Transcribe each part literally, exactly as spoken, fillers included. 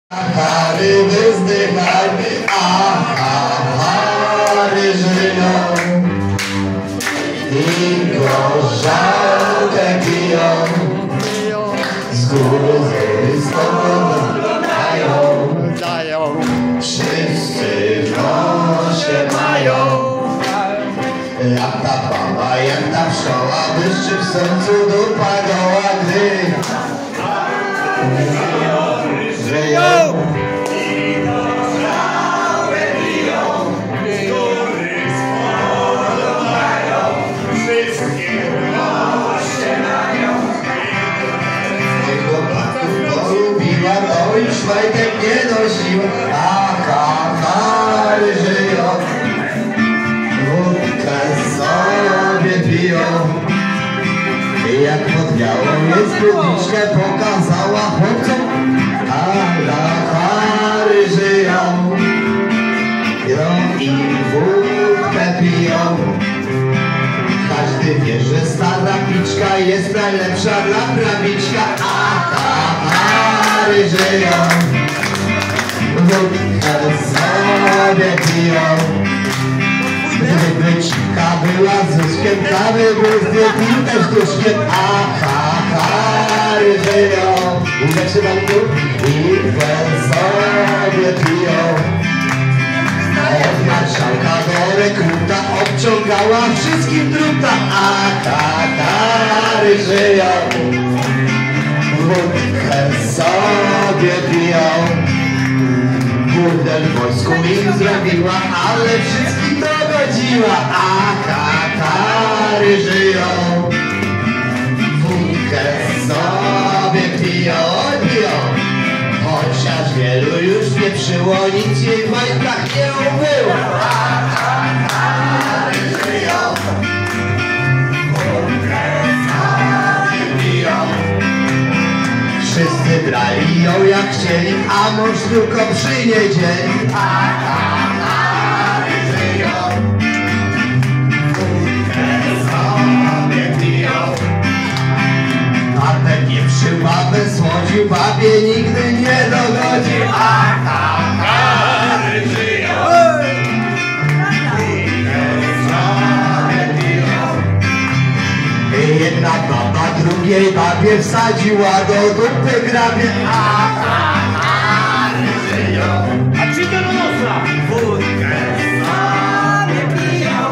Chary wyzdychaj, a chary żyją i gorzałkę piją, z góry spoglądają, wszyscy w nosie mają. Lata baba jak ta pszczoła, błyszczy w sercu dupa goła, gdy żyją i gorzałe piją, z góry spoglądają, wszystkie w nosie mają. Chłopaków polubiła, to już majtek nie nosiła, a chary żyją, wódkę sobie piją. Jak pod białą jest spódniczkę pokazała chłopcom, a na chary żyją, i wódkę piją. Każdy wie, że stara piczka jest najlepsza dla prawiczka, a na chary żyją, wódkę sobie piją. Gdyby cika była Zuzkiem, kawy byłby pił też duszkiem, a chary żyją. Jak się tam tu i sobie piją. Od marszałka do rekruta obciągała wszystkim druta, a chary żyją, wódkę sobie piją. Burdel w wojsku im zrobiła, ale wszystkim dogodziła, a chary żyją, wódkę sobie piją, piją. Chociaż wielu już pieprzyło, nic jej w majtkach nie ubyło, a chary żyją, wódkę sobie piją. Wszyscy brali ją jak chcieli, a mąż tylko przy niedzieli, a chary żyją, wódkę sobie piją. A ten nie przy babę słodził, babie nigdy nie dogodził, a chary żyją, wódkę sobie piją. Jedna baba drugiej babie wsadziła do dupy grabie, a chary żyją, a czy to nosa? wódkę sobie piją.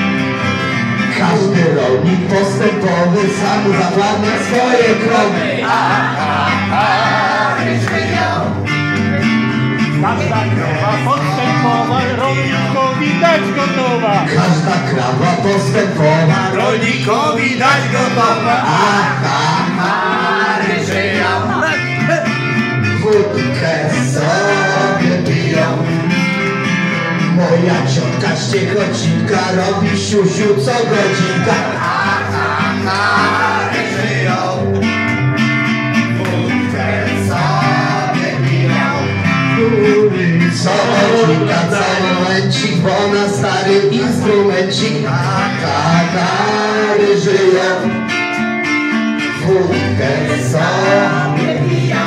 Każdy rolnik postępowy sam zapłania swoje krowy, a chary żyją. Każda krowa postępowa, rolnikowi dać gotowa. Każda krawa postępowa, rolnikowi dać gotowa, a chary żyją, wódkę sobie piją. Moja ciotka Ściechocinka robi siusiu co godzinka, a chary żyją, wódkę sobie piją. Co godzinka cały momencik, bo na stary instrumencik, a chary żyją, wódkę sobie piją.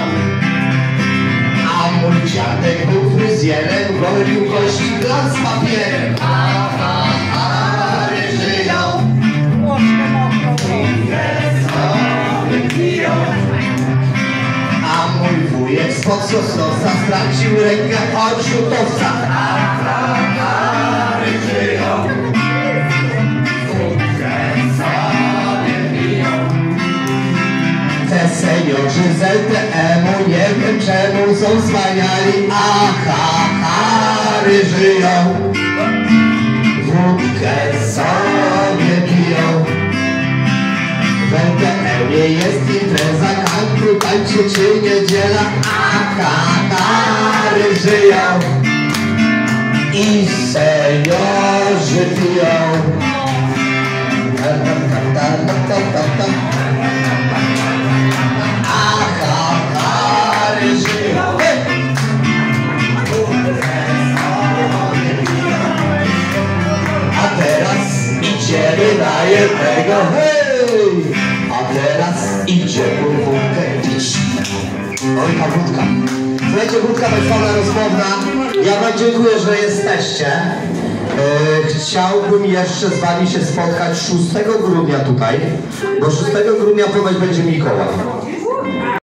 A mój dziadek był fryzjerem, golił kości dla z papierem, a chary żyją, wódkę sobie piją. A mój wujek spod Sosnosa stracił rękę od rzutowca, a chary żyją, wódkę sobie piją. Te seniorzy z L T M-u nie wiem czemu są wspaniali, a chary żyją, wódkę sobie piją. W L T M-ie jest impreza, country, tańczy czy niedziela, a chary żyją i seniorzy piją. A chary żyją, a teraz idziemy na jednego, hej! A teraz idzie wódkę pić. Oj, ta wódka. Słuchajcie, krótka bezsłowna rozmowna. Ja wam dziękuję, że jesteście. E, chciałbym jeszcze z wami się spotkać szóstego grudnia tutaj, bo szóstego grudnia ponoć będzie Mikołaj.